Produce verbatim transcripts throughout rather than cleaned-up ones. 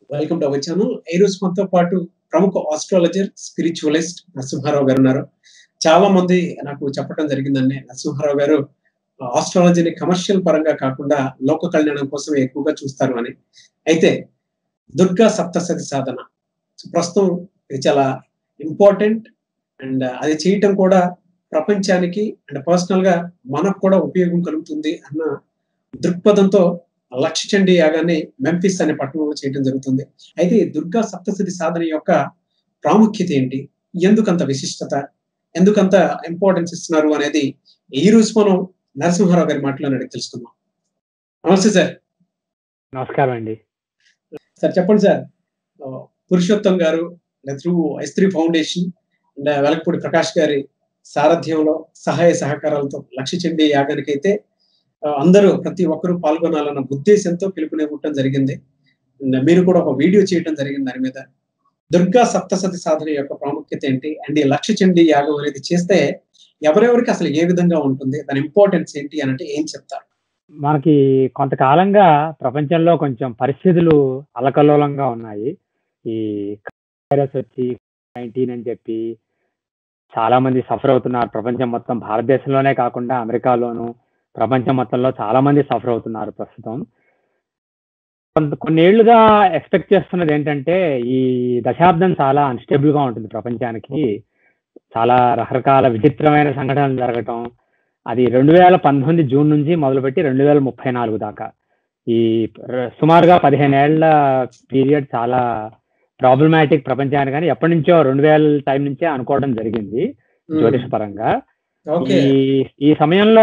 Welcome to our channel. ఈరోజు మనతో పాటు ప్రముఖ ఆస్ట్రాలజర్, స్పిరిచువలిస్ట్ నరసింహారావు గారు ఉన్నారు. చాలా మంది నాకు చెప్పడం జరిగిందండి. నరసింహారావు గారు ఆహ్, ఆస్ట్రాలజీని కమర్షియల్ పరంగా కాకుండా లోక కళ్యాణం కోసమే ఎక్కువగా చూస్తారు అని. అయితే దుర్గా సప్తశతి సాధన ప్రస్తుతం ఇది చాలా ఇంపార్టెంట్. అండ్ అది చేయటం కూడా ప్రపంచానికి అండ్ పర్సనల్‌గా మనకు కూడా ఉపయోగం కలుగుతుంది అన్న దృక్పథంతో లక్ష చండీ యాగాన్ని మెంఫిస్ అనే పట్టణంలో చేయడం జరుగుతుంది. అయితే ఈ దుర్గా సప్తశతి సాధన యొక్క ప్రాముఖ్యత ఏంటి? ఎందుకంత విశిష్టత? ఎందుకంత ఇంపార్టెన్స్ ఇస్తున్నారు అనేది ఈ రోజు మనం నరసింహారావు గారి మాటల్లోనే అడిగి తెలుసుకుందాం. నమస్తే సార్. నమస్కారం అండి. సార్ చెప్పండి సార్. ఆహ్, పురుషోత్తం గారు through S three foundation and Velagapudi Prakash గారి సారథ్యంలో సహాయ సహకారాలతో లక్ష చండీ యాగానికైతే ఆహ్, అందరూ ప్రతి ఒక్కరూ పాల్గొనాలన్న ఉద్దేశంతో పిలుపునివ్వటం జరిగింది. అండ్ మీరు కూడా ఒక వీడియో చేయటం జరిగింది దాని మీద. దుర్గా సప్తశతి సాధన యొక్క ప్రాముఖ్యత ఏంటి? అండ్ ఈ లక్ష చండీ యాగం అనేది చేస్తే ఎవరెవరికి అసలు ఏ విధంగా ఉంటుంది? దాని ఇంపార్టెన్స్ ఏంటి అనంటే ఏం చెప్తారు? మనకి కొంతకాలంగా ప్రపంచంలో కొంచెం పరిస్థితులు అల్లకల్లోలంగా ఉన్నాయి. ఈ వైరస్ వచ్చి నైన్టీన్ అని చెప్పి చాలా మంది సఫర్ అవుతున్నారు. ప్రపంచం మొత్తం భారతదేశంలోనే కాకుండా అమెరికాలోను, ప్రపంచం మొత్తంలో చాలా మంది సఫర్ అవుతున్నారు ప్రస్తుతం. కొంత కొన్నేళ్లుగా ఎక్స్‌పెక్ట్ చేస్తున్నది ఏంటంటే, ఈ దశాబ్దం చాలా అన్‌స్టేబుల్‌గా ఉంటుంది ప్రపంచానికి. చాలా రకరకాల విచిత్రమైన సంఘటనలు జరగటం. అది రెండు వేల పంతొమ్మిది జూన్ నుంచి మొదలుపెట్టి రెండు వేల ముప్పై నాలుగు దాకా. ఈ ర సుమారుగా పదిహేను ఏళ్ల పీరియడ్ చాలా ప్రాబ్లమాటిక్ ప్రపంచానికి అని ఎప్పటినుంచో రెండు వేల టైం నుంచే అనుకోవడం జరిగింది హ్మ్. జ్యోతిషపరంగా. ఓకే. ఈ ఈ సమయంలో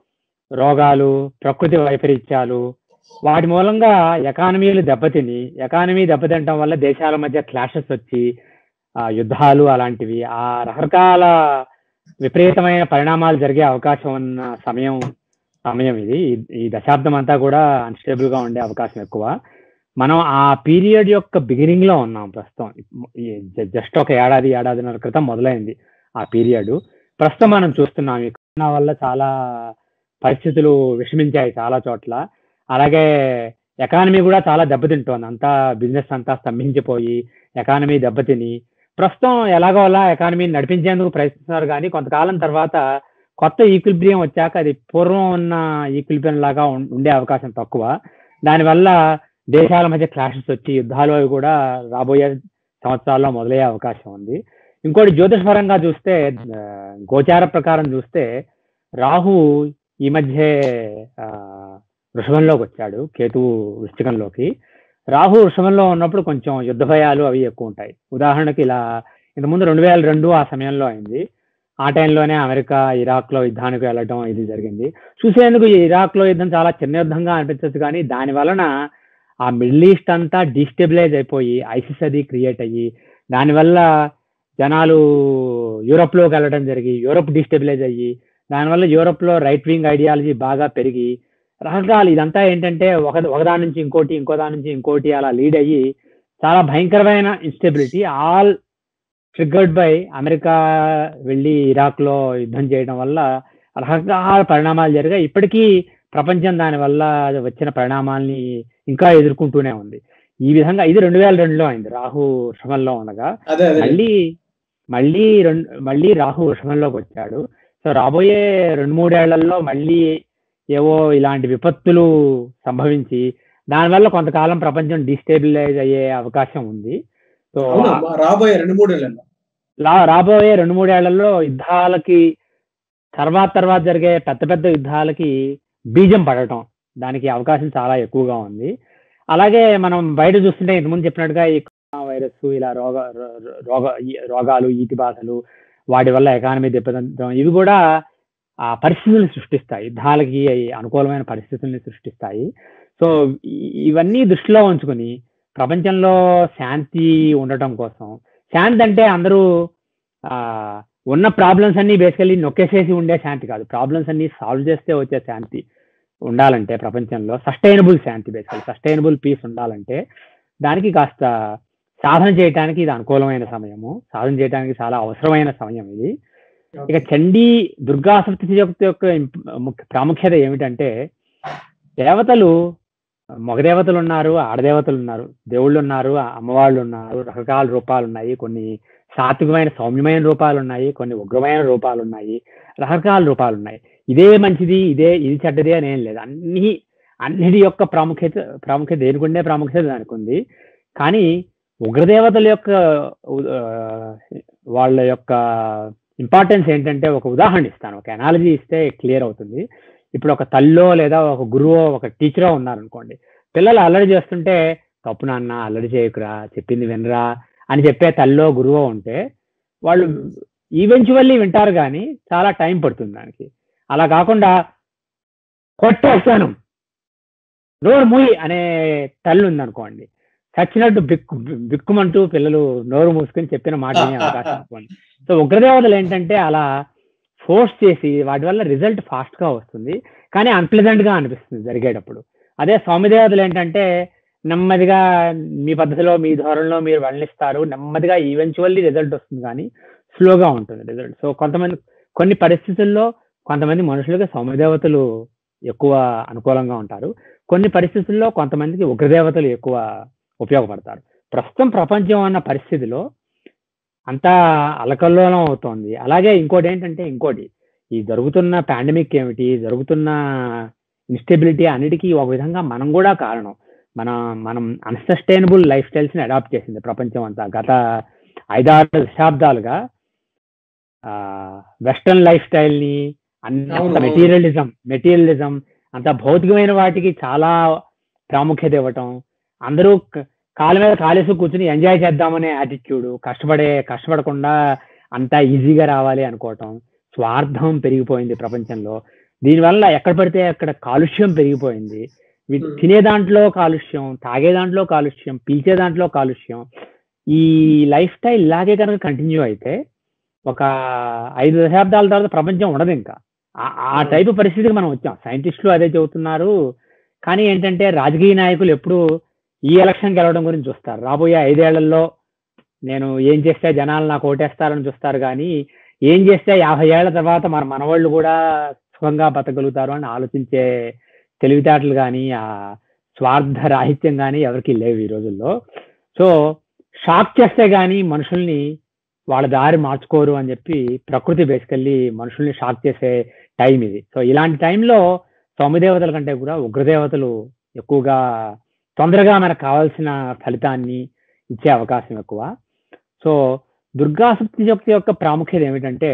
రోగాలు, ప్రకృతి వైపరీత్యాలు వాటి మూలంగా ఎకానమీలు దెబ్బతిని, ఎకానమీ దెబ్బతినటం వల్ల దేశాల మధ్య క్లాషెస్ వచ్చి, ఆహ్, యుద్ధాలు అలాంటివి ఆ రకరకాల విపరీతమైన పరిణామాలు జరిగే అవకాశం ఉన్న సమయం సమయం ఇది. ఈ ఈ దశాబ్దం అంతా కూడా అన్‌స్టేబుల్‌గా ఉండే అవకాశం ఎక్కువ. మనం ఆ పీరియడ్ యొక్క బిగినింగ్‌లో ఉన్నాం ప్రస్తుతం. ఈ జ జస్ట్ ఒక ఏడాది, ఏడాదిన్నర క్రితం మొదలైంది ఆ పీరియడ్. ప్రస్తుతం మనం చూస్తున్నాం ఈ కరోనా వల్ల చాలా పరిస్థితులు విషమించాయి చాలా చోట్ల. అలాగే ఎకానమీ కూడా చాలా దెబ్బతింటోంది. అంతా బిజినెస్ అంతా స్తంభించిపోయి, ఎకానమీ దెబ్బతిని, ప్రస్తుతం ఎలాగో అలా ఎకానమీని నడిపించేందుకు ప్రయత్నిస్తున్నారు గానీ, కొంతకాలం తర్వాత కొత్త ఈక్విలిబ్రియం వచ్చాక అది పూర్వం ఉన్న ఈక్విలిబ్రియం లాగా ఉం ఉండే అవకాశం తక్కువ. దానివల్ల దేశాల మధ్య క్లాషెస్ వచ్చి, యుద్ధాలు అవి కూడా రాబోయే సంవత్సరాల్లో మొదలయ్యే అవకాశం ఉంది. ఇంకోటి జ్యోతిషపరంగా చూస్తే ఆహ్, గోచార ప్రకారం చూస్తే రాహు ఈ మధ్యే ఆహ్, వృషభంలోకొచ్చాడు. కేతువు వృశ్చికంలోకి. రాహు వృషభంలో ఉన్నప్పుడు కొంచెం యుద్ధ భయాలు అవి ఎక్కువుంటాయి. ఉదాహరణకి ఇలా ఇంతకుముందు రెండు వేల రెండు ఆ సమయంలో అయింది. ఆ టైంలోనే అమెరికా, ఇరాక్‌లో యుద్ధానికి వెళ్ళటం ఇది జరిగింది. చూసేందుకు ఈ ఇరాక్‌లో యుద్ధం చాలా చిన్న యుద్ధంగా అనిపించొచ్చు కానీ, దాని వలన ఆ మిడిల్ ఈస్ట్ అంతా డీస్టెబిలైజ్ అయిపోయి, ఐసిస్ అది క్రియేట్ అయ్యి, దానివల్ల జనాలు యూరప్‌లోకి వెళ్ళడం జరిగి, యూరప్ డీస్టెబిలైజ్ అయ్యి, దానివల్ల యూరప్‌లో రైట్ వింగ్ ఐడియాలజీ బాగా పెరిగి, రకరకాలు ఇదంతా ఏంటంటే ఒక ఒకదాని నుంచి ఇంకోటి, ఇంకో దాని నుంచి ఇంకోటి అలా లీడ్ అయ్యి, చాలా భయంకరమైన instability all triggered by America వెళ్లి ఇరాక్‌లో యుద్ధం చేయడం వల్ల రకరకాల పరిణామాలు జరిగాయి. ఇప్పటికీ ప్రపంచం దాని వల్ల వచ్చిన పరిణామాల్ని ఇంకా ఎదుర్కొంటూనే ఉంది. ఈ విధంగా ఇది రెండు వేల రెండులో అయింది. రాహు వృషభంలో ఉండగా. అదే అదేలెండి. మళ్ళీ మళ్ళీ రెం మళ్ళీ రాహు వృషభంలోకొచ్చాడు. సో, రాబోయే రెండు, మూడు ఏళ్లలో మళ్ళీ ఏవో ఇలాంటి విపత్తులు సంభవించి, దానివల్ల కొంతకాలం ప్రపంచం డీస్టెబిలైజ్ అయ్యే అవకాశం ఉంది. సో, అవునా? ఆహ్, మ రాబోయే రెండు, మూడు ఏళ్లలో. లా రాబోయే రెండు, మూడు ఏళ్లలో యుద్ధాలకి తర్వాత తర్వాత జరిగే పెద్ద పెద్ద యుద్ధాలకి బీజం పడటం. దానికి అవకాశం చాలా ఎక్కువగా ఉంది. అలాగే మనం బయట చూస్తుంటే ఇంతకుముందు చెప్పినట్టుగా ఈ కరోనా వైరస్ ఇలా రోగ రో రో రోగ ఈ రోగాలు, ఈతి బాధలు, వాటి వల్ల ఎకానమీ దెబ్బతినడం ఇవి కూడా ఆ పరిస్థితులను సృష్టిస్తాయి. యుద్ధాలకి అనుకూలమైన పరిస్థితుల్ని సృష్టిస్తాయి. సో, ఇ ఇవన్నీ దృష్టిలో ఉంచుకొని ప్రపంచంలో శాంతి ఉండటం కోసం, శాంతి అంటే అందరూ ఆహ్, ఉన్న ప్రాబ్లమ్స్ అన్నీ బేసికల్లీ నొక్కేసేసి ఉండే శాంతి కాదు. ప్రాబ్లమ్స్ అన్నీ సాల్వ్ చేస్తే వచ్చే శాంతి ఉండాలంటే ప్రపంచంలో సస్టైనబుల్ శాంతి బేసికల్లీ సస్టైనబుల్ పీస్ ఉండాలంటే, దానికి కాస్త సాధన చేయటానికి ఇది అనుకూలమైన సమయము. సాధన చేయటానికి చాలా అవసరమైన సమయం ఇది. ఇక ఓకే. చండీ దుర్గా సప్తశతి యొక్క ఇంప్ ముఖ్య ప్రాముఖ్యత ఏమిటంటే, దేవతలు మగదేవతలు ఉన్నారు, ఆడదేవతలు ఉన్నారు, దేవుళ్ళు ఉన్నారు, అమ్మవాళ్ళు ఉన్నారు, రకరకాల రూపాలు ఉన్నాయి. కొన్ని సాత్వికమైన సౌమ్యమైన రూపాలు ఉన్నాయి, కొన్ని ఉగ్రమైన రూపాలు ఉన్నాయి, రకరకాల రూపాలు ఉన్నాయి. ఇదే మంచిది, ఇదే ఇది చెడ్డది అని ఏం లేదు. అన్ని అన్నిటి యొక్క ప్రాముఖ్యత ప్రాముఖ్యత దేనికుండే ప్రాముఖ్యత దానికి ఉంది. కానీ ఉగ్రదేవతల యొక్క ఆ, వాళ్ళ యొక్క ఇంపార్టెన్స్ ఏంటంటే, ఒక ఉదాహరణ ఇస్తాను, ఒక అనాలజీ ఇస్తే క్లియర్ అవుతుంది. ఇప్పుడు ఒక తల్లో లేదా ఒక గురువో ఒక టీచరో ఉన్నారనుకోండి, పిల్లలు అల్లరి చేస్తుంటే తప్పు నాన్న అల్లరి చేయకురా, చెప్పింది వినరా అని చెప్పే తల్లో గురువో ఉంటే వాళ్ళు ఈవెన్చువల్లీ వింటారు, కానీ చాలా టైం పడుతుంది దానికి. అలా కాకుండా కొట్టేస్తాను నోరు మూయి అనే తల్లి ఉందనుకోండి, చచ్చినట్టు బిక్కు బిక్కుమంటూ పిల్లలు నోరు మూసుకొని చెప్పిన మాట వినే అవకాశం అనుకోండి. సో ఉగ్రదేవతలు ఏంటంటే అలా ఫోర్స్ చేసి వాటి వల్ల రిజల్ట్ ఫాస్ట్ గా వస్తుంది, కానీ అన్ప్లెజెంట్ గా అనిపిస్తుంది జరిగేటప్పుడు. అదే సౌమ్యదేవతలు ఏంటంటే నెమ్మదిగా మీ పద్ధతిలో మీ ధోరణిలో మీరు వెళ్ళిస్తారు, నెమ్మదిగా ఈవెన్చువల్లీ రిజల్ట్ వస్తుంది, కానీ స్లోగా ఉంటుంది రిజల్ట్. సో కొంతమంది కొన్ని పరిస్థితుల్లో కొంతమంది మనుషులకి సౌమ్యదేవతలు ఎక్కువ అనుకూలంగా ఉంటారు, కొన్ని పరిస్థితుల్లో కొంతమందికి ఉగ్రదేవతలు ఎక్కువ ఉపయోగపడతారు. ప్రస్తుతం ప్రపంచం అన్న పరిస్థితిలో అంతా అలకల్లోలం అవుతోంది. అలాగే ఇంకోటి ఏంటంటే, ఇంకోటి ఈ జరుగుతున్న పాండమిక్ ఏమిటి, జరుగుతున్న ఇన్స్టెబిలిటీ అన్నిటికీ ఒక విధంగా మనం కూడా కారణం. మన మనం అన్సస్టైనబుల్ లైఫ్ స్టైల్స్ ని అడాప్ట్ చేసింది ప్రపంచం అంతా. గత ఐదారు దశాబ్దాలుగా ఆ వెస్టర్న్ లైఫ్ స్టైల్ ని అంత అవును అవును మెటీరియలిజం మెటీరియలిజం అంత భౌతికమైన వాటికి చాలా ప్రాముఖ్యత ఇవ్వటం, అందరూ క- కాలు మీద కాలేసి కూర్చుని ఎంజాయ్ చేద్దామనే యాటిట్యూడ్, కష్టపడే కష్టపడకుండా అంతా ఈజీగా రావాలి అనుకోవటం, స్వార్థం పెరిగిపోయింది ప్రపంచంలో. దీనివల్ల ఎక్కడ పడితే అక్కడ కాలుష్యం పెరిగిపోయింది. వి- ఉమ్, తినే దాంట్లో కాలుష్యం, తాగే దాంట్లో కాలుష్యం, పీల్చే దాంట్లో కాలుష్యం. ఈ లైఫ్ స్టైల్ ఇలాగే కనుక కంటిన్యూ అయితే ఒక ఐదు దశాబ్దాల తర్వాత ప్రపంచం ఉండదు ఇంకా. ఆ- ఆ అవును టైపు పరిస్థితికి మనం వచ్చాం. సైంటిస్టులు అదే చెబుతున్నారు. కానీ ఏంటంటే రాజకీయ నాయకులు ఎప్పుడు ఈ ఎలక్షన్ గెలవడం గురించి చూస్తారు, రాబోయే ఐదేళ్లలో నేను ఏం చేస్తే జనాలు నాకు ఓటేస్తారని చూస్తారు, కానీ ఏం చేస్తే యాభై ఏళ్ల తర్వాత మన మనవాళ్ళు కూడా సుఖంగా బతకగలుగుతారు అని ఆలోచించే తెలివితేటలు కానీ ఆ స్వార్థ రాహిత్యం కానీ ఎవరికి లేవు ఈ రోజుల్లో. సో షాక్ చేస్తే కానీ మనుషుల్ని వాళ్ళ దారి మార్చుకోరు అని చెప్పి ప్రకృతి బేసికల్లీ మనుషుల్ని షాక్ చేసే టైం ఇది. సో ఇలాంటి టైంలో సౌమ్యదేవతల కంటే కూడా ఉగ్రదేవతలు ఎక్కువగా తొందరగా మనకు కావాల్సిన ఫలితాన్ని ఇచ్చే అవకాశం ఎక్కువ. సో దుర్గా సప్తశతి యొక్క యొక్క ప్రాముఖ్యత ఏమిటంటే,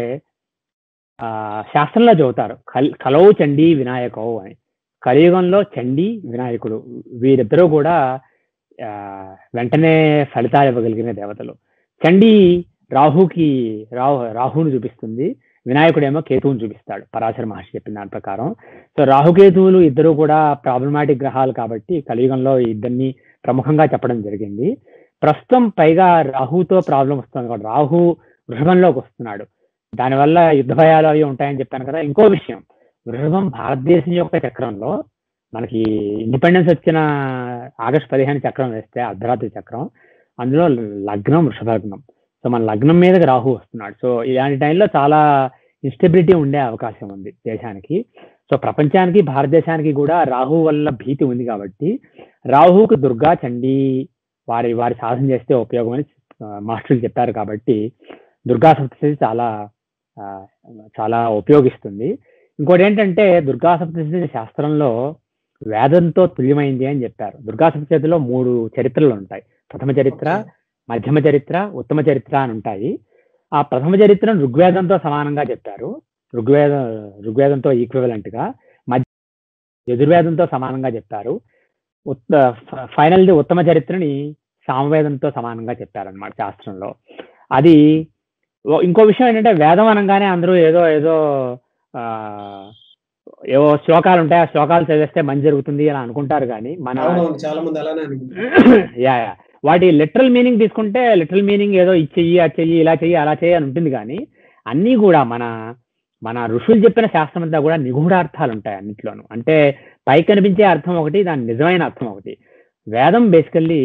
ఆ శాస్త్రంలో చెబుతారు కల్ కలవు చండీ వినాయకవు అని. కలియుగంలో చండీ వినాయకుడు వీరిద్దరూ కూడా ఆ వెంటనే ఫలితాలు ఇవ్వగలిగిన దేవతలు. చండీ రాహుకి రాహు రాహుని చూపిస్తుంది, వినాయకుడేమో కేతువుని చూపిస్తాడు పరాశర మహర్షి చెప్పిన దాని ప్రకారం. సో రాహుకేతువులు ఇద్దరు కూడా ప్రాబ్లమాటిక్ గ్రహాలు కాబట్టి కలియుగంలో ఈ ఇద్దరిని ప్రముఖంగా చెప్పడం జరిగింది. ప్రస్తుతం పైగా రాహుతో ప్రాబ్లం వస్తుంది కాబట్టి రాహు వృషభంలోకి వస్తున్నాడు, దానివల్ల యుద్ధ భయాలు అవి ఉంటాయని చెప్పాను కదా. ఇంకో విషయం, వృషభం భారతదేశం యొక్క చక్రంలో మనకి ఇండిపెండెన్స్ వచ్చిన ఆగస్ట్ పదిహేను చక్రం వేస్తే అర్ధరాత్రి చక్రం, అందులో లగ్నం వృషభ లగ్నం. సో మన లగ్నం మీదకి రాహు వస్తున్నాడు. సో ఇలాంటి టైంలో చాలా ఇన్స్టెబిలిటీ ఉండే అవకాశం ఉంది దేశానికి. సో ప్రపంచానికి భారతదేశానికి కూడా రాహు వల్ల భీతి ఉంది కాబట్టి రాహుకు దుర్గా చండీ వారి వారి సాధన చేస్తే ఉపయోగం అని ఆ, మాస్టర్లు చెప్పారు కాబట్టి దుర్గా సప్తశతి చాలా ఆ, చాలా ఉపయోగిస్తుంది. ఇంకోటి ఏంటంటే దుర్గా సప్తశతి శాస్త్రంలో వేదంతో తుల్యమైంది అని చెప్పారు. దుర్గా సప్తశతిలో మూడు చరిత్రలు ఉంటాయి, ప్రథమ చరిత్ర, ఓకే మధ్యమ చరిత్ర, ఉత్తమ చరిత్ర అని ఉంటాయి. ఆ ప్రథమ చరిత్రను ఋగ్వేదంతో సమానంగా చెప్పారు, ఋగ్వేద ఋగ్వేదంతో ఈక్వివలెంట్ గా. మధ్య యజుర్వేదంతో సమానంగా చెప్పారు. ఉత్త ఫైనల్ ది ఉత్తమ చరిత్రని సామవేదంతో సమానంగా చెప్పారన్నమాట శాస్త్రంలో. అది ఓ- ఇంకో విషయం ఏంటంటే, వేదం అనగానే అందరూ ఏదో ఏదో ఆ ఏవో శ్లోకాలు ఉంటాయి, ఆ శ్లోకాలు చదివేస్తే మంచి జరుగుతుంది అని అనుకుంటారు, కానీ మన అవునవును చాలా మంది అలానే అనుకుంటారు. యా యా వాటి లిటరల్ మీనింగ్ తీసుకుంటే లిటరల్ మీనింగ్ ఏదో ఇది చెయ్యి అది చెయ్యి ఇలా చెయ్యి అలా చెయ్యి అని ఉంటుంది, కానీ అన్నీ కూడా మన మన ఋషులు చెప్పిన శాస్త్రం అంతా కూడా నిగూఢార్థాలు ఉంటాయి అన్నిట్లోనూ. అంటే పైకి కనిపించే అర్థం ఒకటి, దాని నిజమైన అర్థం ఒకటి. వేదం బేసికల్లీ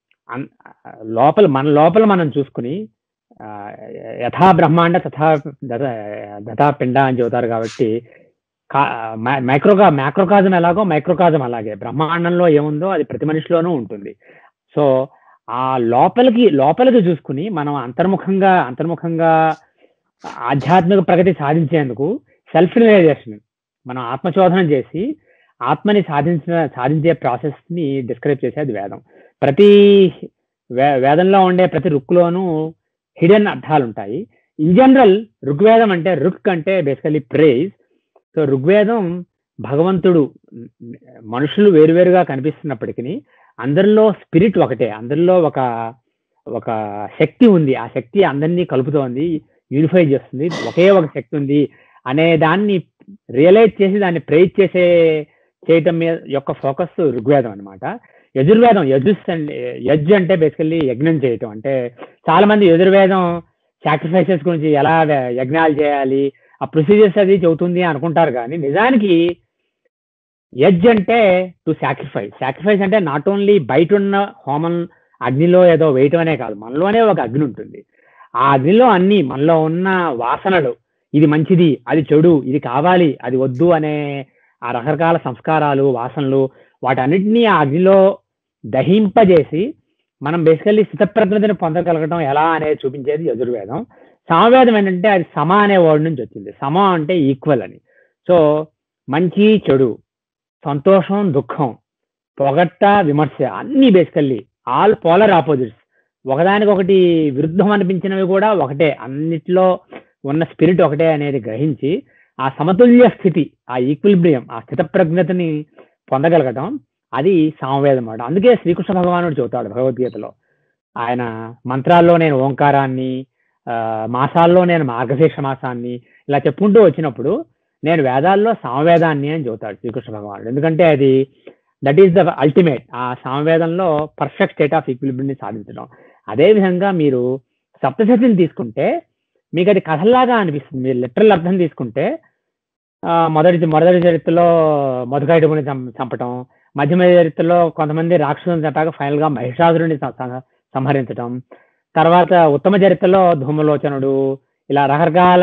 లోపల మన లోపల మనం చూసుకుని ఆ, యథా బ్రహ్మాండ తథా దత- దథా పిండ అని చెబుతారు కాబట్టి మైక్రోగా మైక్రోకాజం ఎలాగో మైక్రోకాజం అలాగే బ్రహ్మాండంలో ఏముందో అది ప్రతి మనిషిలోనూ ఉంటుంది. సో ఆ లోపలికి లోపలికి చూసుకుని మనం అంతర్ముఖంగా అంతర్ముఖంగా ఆధ్యాత్మిక ప్రగతి సాధించేందుకు సెల్ఫ్ రియలైజేషన్, మనం ఆత్మశోధనం చేసి ఆత్మని సాధించిన సాధించే ప్రాసెస్ ని డిస్క్రైబ్ చేసేది వేదం. ప్రతి వే వేదంలో ఉండే ప్రతి రుక్కులోనూ హిడెన్ అర్థాలు ఉంటాయి. ఇన్ జనరల్ ఋగ్వేదం అంటే రుక్ అంటే బేసికలీ ప్రేజ్. సో ఋగ్వేదం భగవంతుడు, మనుషులు వేరువేరుగా కనిపిస్తున్నప్పటికీ అందరిలో స్పిరిట్ ఒకటే, అందరిలో ఒక ఒక శక్తి ఉంది. ఆ శక్తి అందరినీ కలుపుతోంది, యూనిఫై చేస్తుంది, ఒకే ఒక శక్తి ఉంది అనే దాన్ని రియలైజ్ చేసి దాన్ని ప్రేజ్ చేసే చేయటం మీద యొక్క ఫోకస్ ఋగ్వేదం అనమాట. యజుర్వేదం, యజుస్ అంటే యజ్ అంటే బేసికల్లీ యజ్ఞం చేయటం. అంటే చాలా మంది యజుర్వేదం సాక్రిఫైసెస్ గురించి ఎలా యజ్ఞాలు చేయాలి ఆ ప్రొసీజర్స్ అది చెబుతుంది అనుకుంటారు, కానీ నిజానికి యజ్ అంటే టు సాక్రిఫైస్. సాక్రిఫైస్ అంటే నాట్ ఓన్లీ బయట ఉన్న హోమం అగ్నిలో ఏదో వేయటం అనే కాదు, మనలోనే ఒక అగ్ని ఉంటుంది. ఆ అగ్నిలో అన్ని మనలో ఉన్న వాసనలు, ఇది మంచిది, అది చెడు, ఇది కావాలి, అది వద్దు అనే ఆ రకరకాల సంస్కారాలు, వాసనలు, వాటన్నిటినీ ఆ అగ్నిలో దహింపజేసి మనం బేసికల్లీ స్థితప్రజ్ఞతని పొందగలగడం ఎలా అనేది చూపించేది యజుర్వేదం. సామవేదం ఏంటంటే అది సమ అనే వర్డ్ నుంచి వచ్చింది. సమ అంటే ఈక్వల్ అని. సో మంచి చెడు, సంతోషం దుఃఖం, పొగట్ట విమర్శ, అన్ని బేసికల్లీ ఆల్ పోలర్ ఆపోజిట్స్, ఒకదానికొకటి విరుద్ధం అనిపించినవి కూడా ఒకటే, అన్నిట్లో ఉన్న స్పిరిట్ ఒకటే అనేది గ్రహించి ఆ సమతుల్య స్థితి, ఆ ఈక్విలిబ్రియం, ఆ స్థితప్రజ్ఞతని పొందగలగటం అది సామవేదం అన్నమాట. అందుకే శ్రీకృష్ణ భగవానుడు చెబుతాడు భగవద్గీతలో, ఆయన మంత్రాల్లో నేను ఓంకారాన్ని, మాసాల్లో నేను మార్గశీర్ష మాసాన్ని ఇలా చెప్పుకుంటూ వచ్చినప్పుడు నేను వేదాల్లో సామవేదాన్ని అని చెబుతాడు శ్రీకృష్ణ భగవానుడు. ఎందుకంటే అది దట్ ఈస్ ద అల్టిమేట్, ఆ సామవేదంలో పర్ఫెక్ట్ స్టేట్ ఆఫ్ ఈక్విలిబ్రియం సాధించడం. అదేవిధంగా మీరు సప్తశతిని తీసుకుంటే మీకు అది కథల్లాగా అనిపిస్తుంది. మీరు లిటరల్ అర్థం తీసుకుంటే మొదటి మొదటి చరిత్రలో మధుకైటపుని చంపటం, మధ్య మధ్య చరిత్రలో కొంతమంది రాక్షసులను చంపాక ఫైనల్ గా మహిషాసురుని సంహరించడం, తర్వాత ఉత్తమ చరిత్రలో ధూమలోచనుడు, ఇలా రకరకాల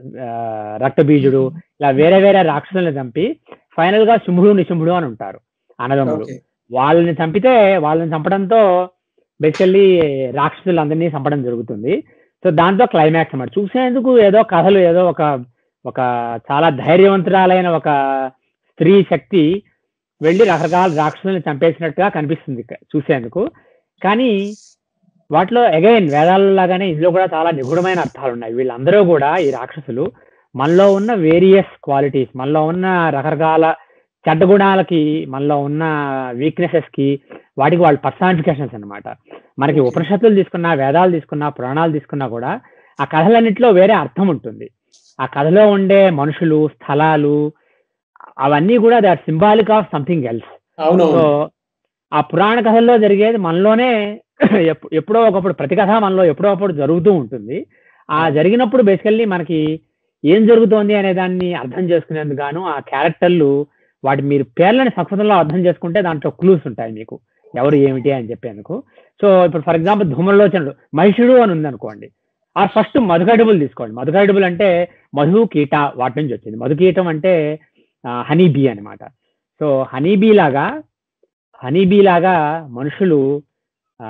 రక్తబీజుడు, ఇలా వేరే వేరే రాక్షసులను చంపి ఫైనల్ గా శుంభుడు నిశుంభుడు అని ఉంటారు అన్నదమ్ములు. వాళ్ళని చంపితే వాళ్ళని చంపడంతో బేసికల్లీ రాక్షసులందరినీ చంపడం జరుగుతుంది. సో దాంతో క్లైమాక్స్ అన్నమాట. చూసేందుకు ఏదో కథలు, ఏదో ఒక ఒక చాలా ధైర్యవంతురాలైన ఒక స్త్రీ శక్తి వెళ్ళి రకరకాల రాక్షసులను చంపేసినట్టుగా కనిపిస్తుంది చూసేందుకు. కానీ వాటిలో అగైన్ వేదాలలాగానే ఇందులో కూడా చాలా నిగూఢమైన అర్థాలు ఉన్నాయి. వీళ్ళందరూ కూడా ఈ రాక్షసులు మనలో ఉన్న వేరియస్ క్వాలిటీస్, మనలో ఉన్న రకరకాల చెడ్డ గుణాలకి, మనలో ఉన్న వీక్నెసెస్ కి, వాటికి వాళ్ళ పర్సానిఫికేషన్స్ అనమాట. మనకి ఉపనిషత్తులు తీసుకున్నా, వేదాలు తీసుకున్నా, పురాణాలు తీసుకున్నా కూడా ఆ కథలన్నింటిలో వేరే అర్థం ఉంటుంది. ఆ కథలో ఉండే మనుషులు, స్థలాలు అవన్నీ కూడా they are symbolic of something else. So ఆ పురాణ కథల్లో జరిగేది మనలోనే ఎప్పుడో ఒకప్పుడు, ప్రతి కథ మనలో ఎప్పుడో ఒకప్పుడు జరుగుతూ ఉంటుంది. ఆ జరిగినప్పుడు బేసికల్లీ మనకి ఏం జరుగుతోంది అనే దాన్ని అర్థం చేసుకునేందుకు గాను ఆ క్యారెక్టర్లు, వాటి మీరు పేర్లని సంస్కృతంలో అర్థం చేసుకుంటే దాంట్లో క్లూస్ ఉంటాయి మీకు ఎవరు ఏమిటి అని చెప్పేందుకు. సో ఇప్పుడు ఫర్ ఎగ్జాంపుల్ ధూమలోచనుడు, మహిషుడు అని ఉంది అనుకోండి. ఆ ఫస్ట్ మధుకైటబుల్ తీసుకోండి. మధుకైటబుల్ అంటే మధు కీట, వాటి నుంచి వచ్చింది. మధుకీటం అంటే హనీ బీ అనమాట. సో హనీ బీ లాగా హనీ బీ లాగా మనుషులు ఆ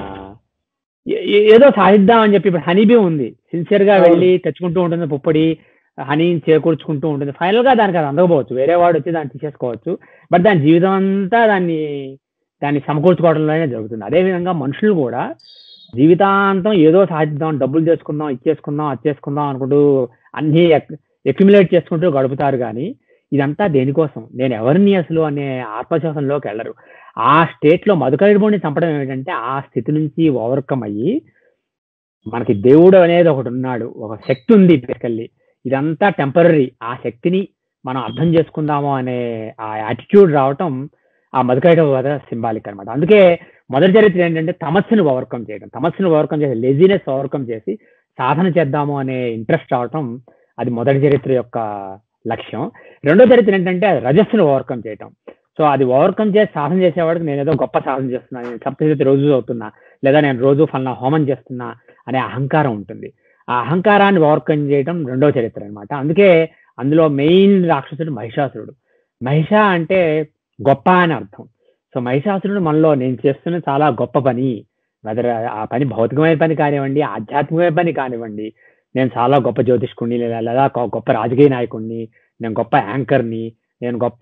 ఏదో సాధిద్దాం అని చెప్పి, ఇప్పుడు హనీ బీ ఉంది, సిన్సియర్ గా వెళ్ళి తెచ్చుకుంటూ ఉంటుంది, పుప్పొడి హనీని చేకూర్చుకుంటూ ఉంటుంది. ఫైనల్ గా దానికి అది అందకపోవచ్చు, వేరే వాడు వచ్చి దాన్ని తీసేసుకోవచ్చు, బట్ దాని జీవితం అంతా దాన్ని దాన్ని సమకూర్చుకోవడంలోనే జరుగుతుంది. అదేవిధంగా మనుషులు కూడా జీవితాంతం ఏదో సాధిద్దాం, డబ్బులు చేసుకుందాం, ఇచ్చేసుకుందాం, అది చేసుకుందాం అనుకుంటూ అన్ని అక్యుములేట్ చేసుకుంటూ గడుపుతారు. కానీ ఇదంతా దేనికోసం, నేను ఎవరిని అసలు అనే ఆత్మశాసంలోకి వెళ్ళరు. ఆ స్టేట్ లో మధుకైటపుని చంపడం ఏమిటంటే ఆ స్థితి నుంచి ఓవర్కమ్ అయ్యి మనకి దేవుడు అనేది ఒకటి ఉన్నాడు, ఒక శక్తి ఉంది బేసికల్లీ, ఇదంతా టెంపరరీ, ఆ శక్తిని మనం అర్థం చేసుకుందాము అనే ఆ యాటిట్యూడ్ రావటం ఆ మధుకైటపు వద సింబాలిక్ అనమాట. అందుకే మొదటి చరిత్ర ఏంటంటే తమస్సును ఓవర్కమ్ చేయడం, తమస్సును ఓవర్కమ్ చేసి లేజినెస్ ఓవర్కమ్ చేసి సాధన చేద్దాము అనే ఇంట్రెస్ట్ రావటం, అది మొదటి చరిత్ర యొక్క లక్ష్యం. రెండో చరిత్ర ఏంటంటే రజస్సును ఓవర్కమ్ చేయటం. సో అది ఓవర్కమ్ చేసి సాధన చేసేవాడికి నేను ఏదో గొప్ప సాధన చేస్తున్నా, నేను సప్తశతి రోజు చదువుతున్నా, లేదా నేను రోజు ఫలానా హోమం చేస్తున్నా అనే అహంకారం ఉంటుంది. ఆ అహంకారాన్ని ఓవర్కమ్ చేయడం రెండో చరిత్ర అనమాట. అందుకే అందులో మెయిన్ రాక్షసుడు మహిషాసురుడు. మహిష అంటే గొప్ప అని అర్థం. సో మహిషాసురుడు మనలో నేను చేస్తున్న చాలా గొప్ప పని, వెదర్ ఆ పని భౌతికమైన పని కానివ్వండి, ఆధ్యాత్మికమైన పని కానివ్వండి, నేను చాలా గొప్ప జ్యోతిష్కుడిని, లేదా లేదా గొ- గొప్ప రాజకీయ నాయకుడిని, నేను గొప్ప యాంకర్ని, నేను గొప్ప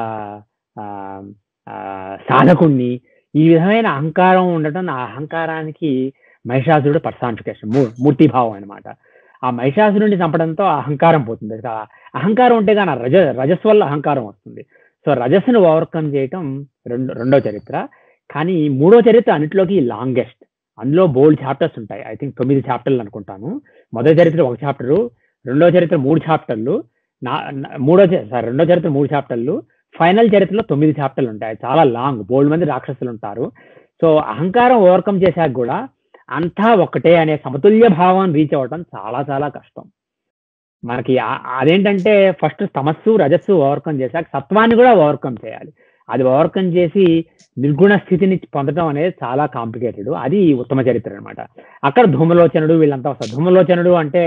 ఆ, ఆ, సాధకుణ్ణి, ఈ విధమైన అహంకారం ఉండటం, ఆ అహంకారానికి మహిషాసురుడు పర్సానిఫికేషన్, మూ మూర్తిభావం అనమాట. ఆ మహిషాసురుడిని చంపడంతో ఆ అహంకారం పోతుంది. ఆ అహంకారం ఉంటే కానీ రజ రజస్ వల్ల అహంకారం వస్తుంది. సో రజస్సును ఓవర్కమ్ చేయటం రెండు రెండో చరిత్ర. కానీ మూడో చరిత్ర అన్నింటిలోకి లాంగెస్ట్. అందులో బోల్డ్ చాప్టర్స్ ఉంటాయి. ఐ థింక్ తొమ్మిది చాప్టర్లు అనుకుంటాను. మొదటి చరిత్ర ఒక చాప్టరు, రెండో చరిత్ర మూడు చాప్టర్లు, నా నా- మూడో చ- సారీ రెండో చరిత్ర మూడు చాప్టర్లు, ఫైనల్ చరిత్రలో తొమ్మిది చాప్టర్లు ఉంటాయి. చాలా లాంగ్, బోల్డ్ మంది రాక్షసులు ఉంటారు. సో అహంకారం ఓవర్కమ్ చేశాక కూడా అంతా ఒకటే అనే సమతుల్య భావం రీచ్ అవ్వటం చాలా చాలా కష్టం. మనకి ఆ- అదేంటంటే ఫస్ట్ తమస్సు రజస్సు ఓవర్కమ్ చేశాక సత్వాన్ని కూడా ఓవర్కమ్ చేయాలి. అది ఓవర్కమ్ చేసి నిర్గుణ స్థితిని పొందడం అనేది చాలా కాంప్లికేటెడ్. అది ఉత్తమ చరిత్ర అనమాట. అక్కడ ధూమలోచనుడు వీళ్ళంతా వస్తారు. ధూమలోచనుడు అంటే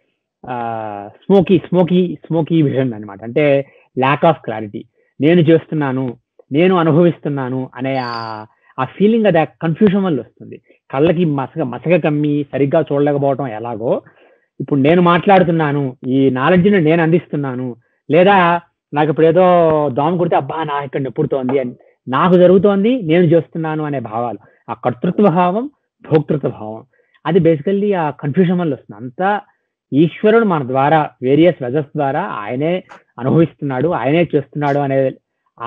ఆ స్మోకీ స్మోకీ స్మోకీ విజన్ అనమాట. అంటే ల్యాక్ ఆఫ్ క్లారిటీ, నేను చేస్తున్నాను, నేను అనుభవిస్తున్నాను అనే ఆ ఆ ఫీలింగ్, అది కన్ఫ్యూజన్ వల్ల వస్తుంది. కళ్ళకి మసక మసక కమ్మి సరిగ్గా చూడలేకపోవటం ఎలాగో, ఇప్పుడు నేను మాట్లాడుతున్నాను, ఈ నాలెడ్జ్ని నేను అందిస్తున్నాను, లేదా నాకు ఇప్పుడు ఏదో దోమ కుడితే అబ్బా నా ఇక్కడ నొప్పుడుతోంది అని నాకు జరుగుతోంది, నేను చేస్తున్నాను అనే భావాలు, ఆ కర్తృత్వ భావం, భోక్తృత్వ భావం, అది బేసికల్లీ ఆ కన్ఫ్యూజన్ వల్ల వస్తుంది. అంతా ఈశ్వరుడు మన ద్వారా వేరియస్ వెజర్స్ ద్వారా ఆయనే అనుభవిస్తున్నాడు, ఆయనే చేస్తున్నాడు అనే ఆ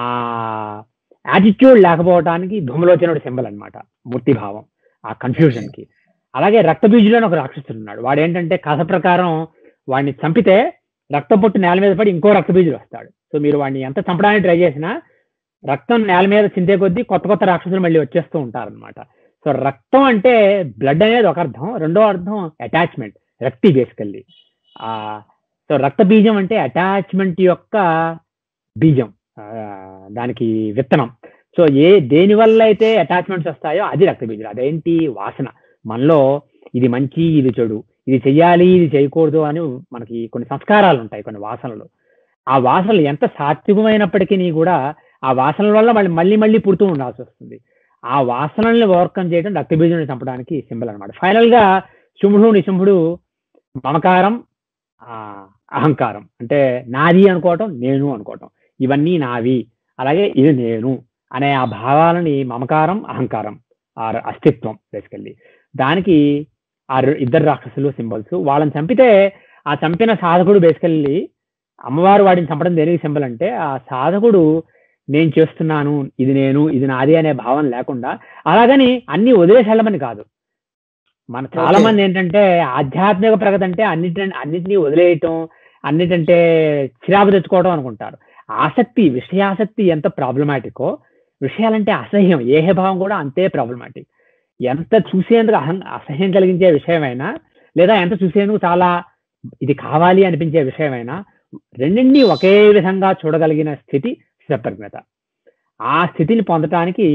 యాటిట్యూడ్ లేకపోవడానికి ధూమలోచనుడు సింబల్ అనమాట, మూర్తి భావం, ఆ కన్ఫ్యూజన్ కి. అలాగే రక్తబీజులో ఒక రాక్షసుడు ఉన్నాడు. వాడు ఏంటంటే కథ ప్రకారం వాడిని చంపితే రక్తం పొట్టు నేల మీద పడి ఇంకో రక్తబీజుడు వస్తాడు. సో మీరు వాడిని ఎంత చంపడానికి ట్రై చేసినా రక్తం నేల మీద చింతే కొద్దీ కొత్త కొత్త రాక్షసులు మళ్ళీ వచ్చేస్తూ ఉంటారనమాట. సో రక్తం అంటే బ్లడ్ అనేది ఒక అర్థం, రెండో అర్థం అటాచ్మెంట్, రక్తి బేసికల్లీ. ఆ సో రక్త బీజం అంటే అటాచ్మెంట్ యొక్క బీజం, ఆ, దానికి విత్తనం. సో ఏ దేని వల్ల అయితే అటాచ్మెంట్స్ వస్తాయో అది రక్త బీజం. అదేంటి? వాసన. మనలో ఇది మంచి, ఇది చెడు, ఇది చెయ్యాలి, ఇది చేయకూడదు అని మనకి కొన్ని సంస్కారాలు ఉంటాయి, కొన్ని వాసనలు. ఆ వాసనలు ఎంత సాత్వికమైనప్పటికీ కూడా ఆ వాసనల వల్ల మళ్ళీ మళ్ళీ మళ్ళీ పుడుతూ ఉండాల్సి వస్తుంది. ఆ వాసనల్ని ఓవర్కమ్ చేయడం రక్తబీజుని చంపడానికి సింబల్ అనమాట. ఫైనల్ గా శుంభుడు నిశుంభుడు మమకారం, ఆ అహంకారం అంటే నాది అనుకోవటం, నేను అనుకోవటం, ఇవన్నీ నావి, అలాగే ఇది నేను అనే ఆ భావాలని మమకారం, అహంకారం, ఆ అస్తిత్వం బేసికల్లీ. దానికి ఆ రె- ఇద్దరు రాక్షసులు సింబల్స్. వాళ్ళని చంపితే ఆ చంపిన సాధకుడు బేసికల్లీ, అమ్మవారు వాడిని చంపడం దేనికి సింబల్ అంటే ఆ సాధకుడు నేను చేస్తున్నాను, ఇది నేను, ఇది నాది అనే భావం లేకుండా, అలాగని అన్ని వదిలేసి వెళ్ళమని కాదు. మన చాలా ఓకే. మంది ఏంటంటే ఆధ్యాత్మిక ప్రగతి అంటే అన్నిటి అన్నిటినీ వదిలేయటం, అన్నిటంటే చిరాకు తెచ్చుకోవడం అనుకుంటారు. ఆసక్తి, విషయాసక్తి ఎంత ప్రాబ్లమాటికో, విషయాలంటే అసహ్యం, ఏహ భావం కూడా అంతే ప్రాబ్లమాటిక్. ఎంత చూసేందుకు అహం అసహ్యం కలిగించే విషయమైనా, లేదా ఎంత చూసేందుకు చాలా ఇది కావాలి అనిపించే విషయమైనా, రెండింటినీ ఒకే విధంగా చూడగలిగిన స్థితి స్థితప్రజ్ఞత. ఆ స్థితిని పొందటానికి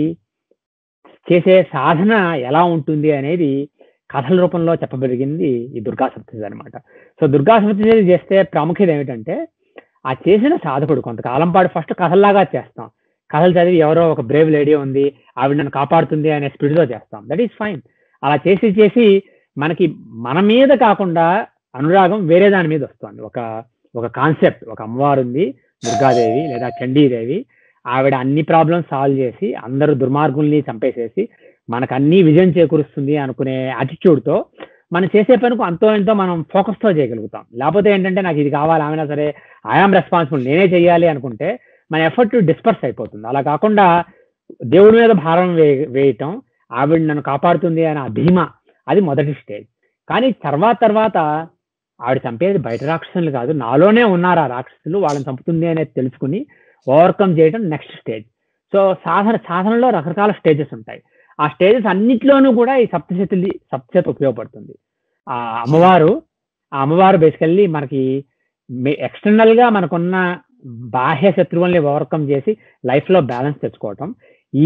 చేసే సాధన ఎలా ఉంటుంది అనేది కథల రూపంలో చెప్పబడిగింది ఈ దుర్గా సప్తశతి అనమాట. సో దుర్గా సప్తశతి చేస్తే ప్రాముఖ్యత ఏమిటంటే, ఆ చేసిన సాధకుడు కొంతకాలం పాటు ఫస్ట్ కథల్లాగా చేస్తాం. కథలు చదివి ఎవరో ఒక బ్రేవ్ లేడీ ఉంది, ఆవిడ నన్ను కాపాడుతుంది అనే స్పిరిట్తో చేస్తాం. That is fine. అలా చేసి చేసి మనకి మన మీద కాకుండా అనురాగం వేరే దాని మీద వస్తుంది. ఒక ఒక కాన్సెప్ట్, ఒక అమ్మవారు ఉంది దుర్గాదేవి లేదా చండీదేవి, ఆవిడ అన్ని ప్రాబ్లమ్స్ సాల్వ్ చేసి అందరూ దుర్మార్గుల్ని చంపేసేసి మనకు అన్ని విజయం చేకూరుస్తుంది అనుకునే యాటిట్యూడ్తో మనం చేసే పనికి అంతో ఎంతో మనం ఫోకస్తో చేయగలుగుతాం. లేకపోతే ఏంటంటే నాకు ఇది కావాలి, ఆమెనా సరే ఐఆమ్ రెస్పాన్సిబుల్, నేనే చెయ్యాలి అనుకుంటే మన ఎఫర్ట్ డిస్పర్స్ అయిపోతుంది. అలా కాకుండా దేవుడి మీద భారం వే వేయటం, ఆవిడ నన్ను కాపాడుతుంది అనే ధీమ, అది మొదటి స్టేజ్. కానీ తర్వాత తర్వాత ఆవిడ చంపేది బయట రాక్షసులు కాదు, నాలోనే ఉన్నారు ఆ రాక్షసులు, వాళ్ళని చంపుతుంది అనేది తెలుసుకుని ఓవర్కమ్ చేయడం నెక్స్ట్ స్టేజ్. సో సాధన సాధనలో రకరకాల స్టేజెస్ ఉంటాయి. ఆ స్టేజెస్ అన్నిట్లోనూ కూడా ఈ సప్తశతి సప్తశతి ఉపయోగపడుతుంది. ఆ అమ్మవారు ఆ అమ్మవారు బేసికల్లీ మనకి ఎక్స్టర్నల్ గా మనకున్న బాహ్య శత్రువుల్ని ఓవర్కమ్ చేసి లైఫ్ లో బ్యాలెన్స్ తెచ్చుకోవటం,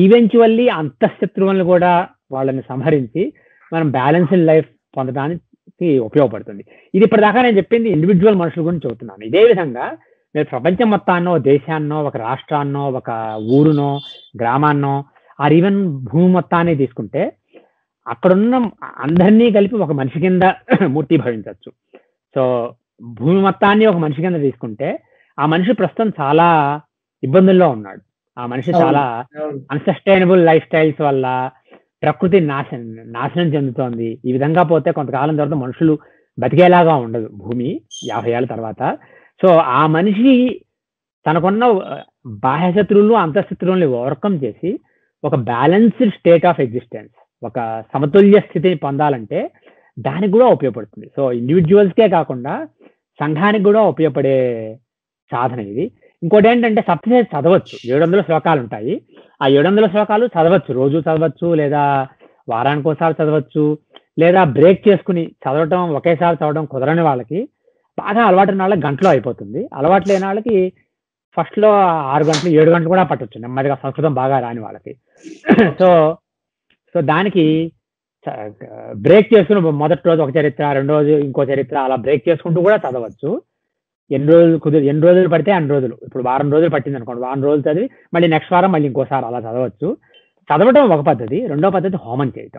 ఈవెన్చువల్లీ అంతఃశత్రువులను కూడా వాళ్ళని సంహరించి మనం బ్యాలెన్స్డ్ లైఫ్ పొందడానికి కి ఉపయోగపడుతుంది. ఇది ఇప్పటిదాకా నేను చెప్పింది ఇండివిజువల్ మనుషుల గురించి చెబుతున్నాను. ఇదే విధంగా మీరు ప్రపంచం మొత్తాన్నో, దేశాన్నో, ఒక రాష్ట్రాన్నో, ఒక ఊరునో, గ్రామాన్నో, ఆర్ ఈవెన్ భూమి మొత్తాన్ని తీసుకుంటే అక్కడున్న అందరినీ కలిపి ఒక మనిషి కింద మూర్తి భవించవచ్చు. సో భూమి మొత్తాన్ని ఒక మనిషి కింద తీసుకుంటే ఆ మనిషి ప్రస్తుతం చాలా ఇబ్బందుల్లో ఉన్నాడు. ఆ మనిషి చాలా అన్సస్టైనబుల్ లైఫ్ స్టైల్స్ వల్ల ప్రకృతి నాశనం నాశనం చెందుతోంది. ఈ విధంగా పోతే కొంతకాలం తర్వాత మనుషులు బతికేలాగా ఉండదు భూమి యాభై ఏళ్ళ తర్వాత. సో ఆ మనిషి తనకున్న బాహ్య శత్రువులు, అంతఃశత్రువుల్ని ఓవర్కమ్ చేసి ఒక బ్యాలెన్స్డ్ స్టేట్ ఆఫ్ ఎగ్జిస్టెన్స్, ఒక సమతుల్య స్థితిని పొందాలంటే దానికి కూడా ఉపయోగపడుతుంది. సో ఇండివిజువల్స్కే కాకుండా సంఘానికి కూడా ఉపయోగపడే సాధన ఇది. ఇంకోటి ఏంటంటే సప్తశతి చదవచ్చు. ఏడు వందల శ్లోకాలు ఉంటాయి. ఆ ఏడు వందల శ్లోకాలు చదవచ్చు, రోజు చదవచ్చు, లేదా వారానికి ఒకసారి చదవచ్చు, లేదా బ్రేక్ చేసుకుని చదవటం, ఒకేసారి చదవడం కుదరని వాళ్ళకి, బాగా అలవాటు ఉన్న వాళ్ళకి గంటలో అయిపోతుంది. అలవాటు లేని వాళ్ళకి ఫస్ట్ లో ఆరు గంటలు ఏడు గంటలు కూడా పట్టొచ్చు నెమ్మదిగా, సంస్కృతం బాగా రాని వాళ్ళకి. సో సో దానికి బ్రేక్ చేసుకుని మొదటి రోజు ఒక చరిత్ర, రెండో రోజు ఇంకో చరిత్ర, అలా బ్రేక్ చేసుకుంటూ కూడా చదవచ్చు. ఎన్ని రోజులు కుదిరి ఎన్ని రోజులు పడితే అన్ని రోజులు. ఇప్పుడు వారం రోజులు పట్టింది అనుకోండి, వారం రోజులు చదివి మళ్ళీ నెక్స్ట్ వారం మళ్ళీ ఇంకోసారి అలా చదవచ్చు. చదవటం ఒక పద్ధతి. రెండో పద్ధతి హోమం చేయటం.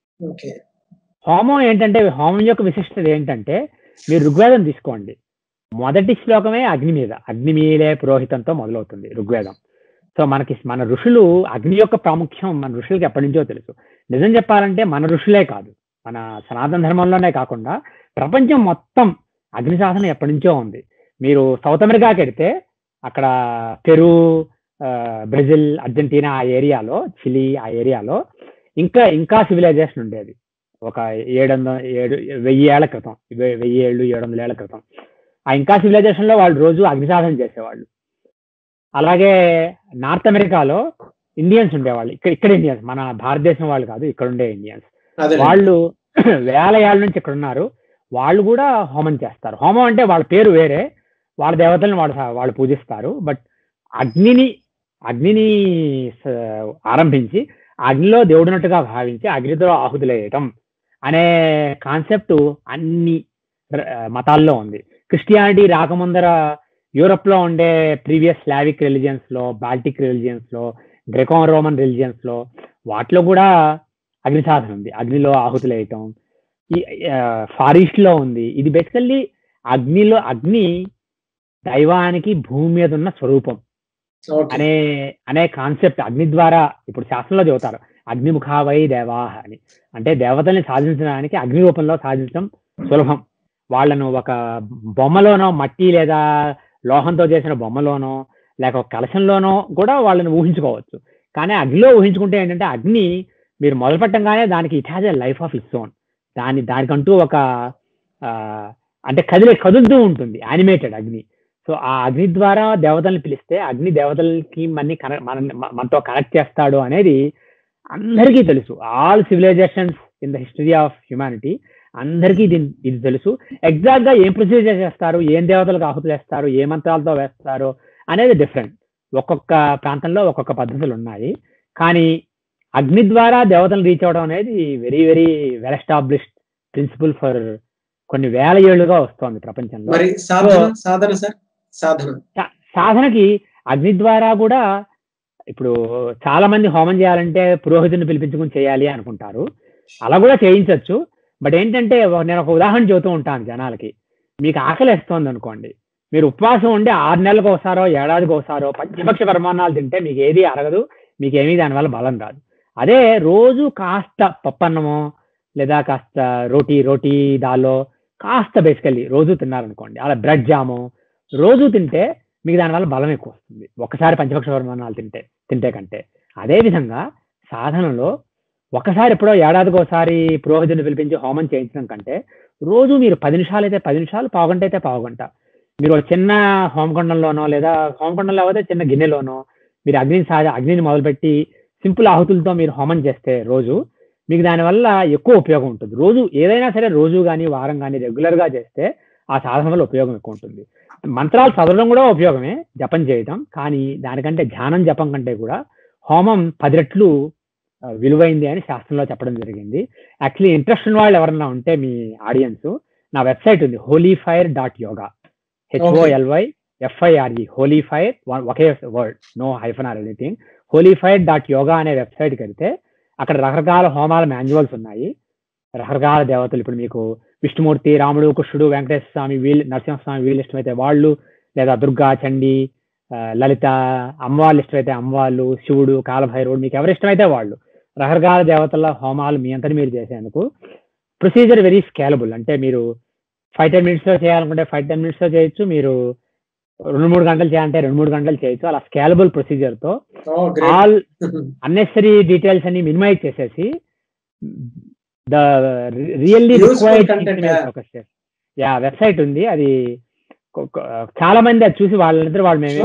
హోమం ఏంటంటే, హోమం యొక్క విశిష్టత ఏంటంటే, మీరు ఋగ్వేదం తీసుకోండి. మొదటి శ్లోకమే అగ్ని మీద, అగ్ని మీలే పురోహితంతో మొదలవుతుంది ఋగ్వేదం. సో మనకి మన ఋషులు అగ్ని యొక్క ప్రాముఖ్యం మన ఋషులకి ఎప్పటి నుంచో తెలుసు. నిజం చెప్పాలంటే మన ఋషులే కాదు, మన సనాతన ధర్మంలోనే కాకుండా ప్రపంచం మొత్తం అగ్ని సాధన ఎప్పటి నుంచో ఉంది. మీరు సౌత్ అమెరికాకి వెడితే అక్కడ పెరు, బ్రెజిల్, అర్జెంటీనా ఆ ఏరియాలో, చిలీ ఆ ఏరియాలో ఇంకా ఇంకా సివిలైజేషన్ ఉండేది. ఒక ఏడు వందల ఏడు వెయ్యి ఏళ్ల క్రితం, వెయ్యి ఏళ్ళు ఏడు వందల ఏళ్ల క్రితం ఆ ఇంకా సివిలైజేషన్ లో వాళ్ళు రోజు అగ్ని సాధన చేసేవాళ్ళు. అలాగే నార్త్ అమెరికాలో ఇండియన్స్ ఉండేవాళ్ళు. ఇక్కడ ఇక్కడ ఇండియన్స్, మన భారతదేశం వాళ్ళు కాదు, ఇక్కడ ఉండే ఇండియన్స్. వాళ్ళు వేల ఏళ్ళ నుంచి ఇక్కడ ఉన్నారు. వాళ్ళు కూడా హోమం చేస్తారు. హోమం అంటే వాళ్ళ పేరు వేరే, వాళ్ళ దేవతలను వాళ్ళు వాళ్ళు పూజిస్తారు. బట్ అగ్నిని అగ్నిని ఆరంభించి అగ్నిలో దేవుడినట్టుగా భావించి అగ్నితో ఆహుతులేయటం అనే కాన్సెప్ట్ అన్ని మతాల్లో ఉంది. క్రిస్టియానిటీ రాకముందర యూరోప్ లో ఉండే ప్రీవియస్ స్లావిక్ రిలిజియన్స్ లో, బాల్టిక్ రిలిజియన్స్ లో, గ్రెకో రోమన్ రిలిజియన్స్ లో వాటిలో కూడా అగ్ని సాధన ఉంది, అగ్నిలో ఆహుతులేయటం. ఈ ఫార్ ఈస్ట్ లో ఉంది. ఇది బేసికల్లీ అగ్నిలో, అగ్ని దైవానికి భూమి మీద ఉన్న స్వరూపం అనే అనే కాన్సెప్ట్. అగ్ని ద్వారా ఇప్పుడు శాస్త్రంలో చెబుతారు అగ్నిముఖావై దేవాహ అని. అంటే దేవతల్ని సాధించడానికి అగ్ని రూపంలో సాధించడం సులభం. వాళ్ళను ఒక బొమ్మలోనో, మట్టి లేదా లోహంతో చేసిన బొమ్మలోనో, లేక ఒక కలశంలోనో కూడా వాళ్ళని ఊహించుకోవచ్చు. కానీ అగ్నిలో ఊహించుకుంటే ఏంటంటే, అగ్ని మీరు మొదలు పెట్టంగానే దానికి it has a life of its own. దాని దానికంటూ ఒక అంటే కదిలే కదులుతూ ఉంటుంది, యానిమేటెడ్ అగ్ని. సో ఆ అగ్ని ద్వారా దేవతల్ని పిలిస్తే అగ్ని దేవతలకి మన్ని కనెక్ట్ మన మనతో కనెక్ట్ చేస్తాడు అనేది అందరికీ తెలుసు. All civilisations in the history of humanity అందరికీ ఇది ఇది తెలుసు. ఎగ్జాక్ట్ గా ఏం ప్రొసీజర్ చేస్తారు, ఏం దేవతలకు ఆహుతులు వేస్తారు, ఏ మంత్రాలతో వేస్తారు అనేది డిఫరెంట్. ఒక్కొక్క ప్రాంతంలో ఒక్కొక్క పద్ధతులు ఉన్నాయి. కానీ అగ్ని ద్వారా దేవతలను రీచ్ అవడం అనేది very very well established principle for కొన్ని వేల ఏళ్లుగా వస్తోంది ప్రపంచంలో. సాధనకి అగ్ని ద్వారా కూడా ఇప్పుడు చాలా మంది హోమం చేయాలంటే పురోహితుని పిలిపించుకుని చేయాలి అనుకుంటారు. అలా కూడా చేయించవచ్చు. బట్ ఏంటంటే, నేను ఒక ఉదాహరణ చెబుతూ ఉంటాను జనాలకి. మీకు ఆకలి వేస్తోంది అనుకోండి, మీరు ఉపవాసం ఉండి ఆరు నెలలకు ఒకసారో ఏడాదికి ఒకసారో పంచభక్ష పరిమాణాలు తింటే మీకు ఏది అరగదు, మీకు ఏమీ దానివల్ల బలం రాదు. అదే రోజు కాస్త పప్పన్నమో లేదా కాస్త రోటీ రోటీ దాల్లో కాస్త బేసికల్లీ రోజు తిన్నారనుకోండి, అలా బ్రెడ్ జాము రోజు తింటే మీకు దానివల్ల బలం ఎక్కువ వస్తుంది ఒకసారి పంచభక్ష పరిమాణాలు తింటే తింటే కంటే. అదేవిధంగా సాధనలో ఒకసారి ఎప్పుడో ఏడాదికి ఒకసారి పురోహితుడిని పిలిపించి హోమం చేయించడం కంటే రోజు మీరు పది నిమిషాలు అయితే పది నిమిషాలు, పావుగంట అయితే పావుగంట, మీరు చిన్న హోమకొండంలోనో లేదా హోమకొండంలో అయితే చిన్న గిన్నెలోనో మీరు అగ్నిని సాధ అగ్నిని మొదలుపెట్టి సింపుల్ ఆహుతులతో మీరు హోమం చేస్తే రోజు మీకు దానివల్ల ఎక్కువ ఉపయోగం ఉంటుంది. రోజు ఏదైనా సరే రోజు కానీ వారం కానీ రెగ్యులర్గా చేస్తే ఆ సాధన వల్ల ఉపయోగం ఎక్కువ ఉంటుంది. మంత్రాలు చదవడం కూడా ఉపయోగమే, జపం చేయటం. కానీ దానికంటే ధ్యానం జపం కంటే కూడా హోమం పది రెట్లు విలువైంది అని శాస్త్రంలో చెప్పడం జరిగింది. యాక్చువల్లీ ఇంట్రెస్ట్ ఉన్న వాళ్ళు ఎవరన్నా ఉంటే మీ ఆడియన్స్, నా వెబ్సైట్ ఉంది holy fire dot yoga, H O L Y F I R E, holy fire ఒకే word, no hyphen or anything. Holy fire dot yoga అనే వెబ్సైట్కి వెళ్తే అక్కడ రకరకాల హోమాల మాన్యువల్స్ ఉన్నాయి. రకరకాల దేవతలు, ఇప్పుడు మీకు విష్ణుమూర్తి, రాముడు, కృష్ణుడు, వెంకటేశ్వర స్వామి, వీళ్ళు నరసింహస్వామి వీళ్ళు ఇష్టమైతే వాళ్ళు, లేదా దుర్గా, చండి, లలిత, అమ్మవాళ్ళు ఇష్టమైతే అమ్మవాళ్ళు, శివుడు, కాలభైరవుడు, మీకు ఎవరు ఇష్టమైతే వాళ్ళు, రకరకాల దేవతల హోమాలు మీ అంతటి మీరు చేసేందుకు. Procedure very scalable. అంటే మీరు ఫైవ్ టెన్ మినిట్స్లో చేయాలనుకుంటే ఫైవ్ టెన్ మినిట్స్లో చేయొచ్చు, మీరు రెండు మూడు గంటలు చేయాలంటే రెండు మూడు గంటలు చేయొచ్చు. అలా స్కేలబుల్ ప్రొసీజర్తో ఆల్ అన్నెసరీ డీటెయిల్స్ అన్ని మినిమైజ్ చేసేసి ద రియల్లీ రిక్వైర్డ్ ఫోకస్ చేసి యా వెబ్సైట్ ఉంది. అది చాలా మంది అది చూసి వాళ్ళందరూ వాళ్ళు మేము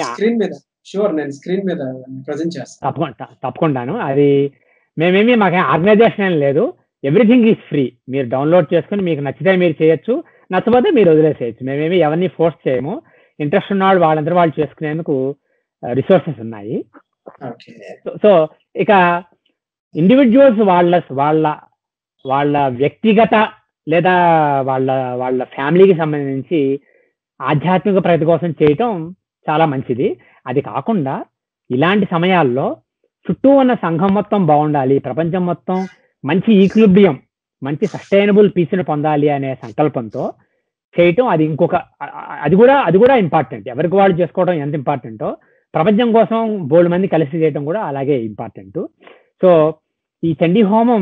తప్పకుండా తప్పకుండాను అది మేమేమి మాకు ఆర్గనైజేషన్ ఏం లేదు, ఎవ్రీథింగ్ ఈజ్ ఫ్రీ. మీరు డౌన్లోడ్ చేసుకుని మీకు నచ్చితే మీరు చేయొచ్చు, నచ్చకపోతే మీరు వదిలేసేయచ్చు. మేమేమి ఎవరిని ఫోర్స్ చేయము. ఇంట్రెస్ట్ ఉన్న వాళ్ళు వాళ్ళందరూ వాళ్ళు చేసుకునేందుకు రిసోర్సెస్ ఉన్నాయి. సో ఇక ఇండివిజువల్స్ వాళ్ళ వాళ్ళ వాళ్ళ వ్యక్తిగత లేదా వాళ్ళ వాళ్ళ ఫ్యామిలీకి సంబంధించి ఆధ్యాత్మిక ప్రగతి కోసం చేయటం చాలా మంచిది. అది కాకుండా ఇలాంటి సమయాల్లో చుట్టూ ఉన్న సంఘం మొత్తం బాగుండాలి, ప్రపంచం మొత్తం మంచి ఈక్విలిబ్రియం, మంచి సస్టైనబుల్ పీస్ని పొందాలి అనే సంకల్పంతో చేయటం అది ఇంకొక అది కూడా అది కూడా ఇంపార్టెంట్. ఎవరికి వాళ్ళు చేసుకోవడం ఎంత ఇంపార్టెంటో ప్రపంచం కోసం బోల్డ్ మంది కలిసి చేయటం కూడా అలాగే ఇంపార్టెంట్. సో ఈ చండీ హోమం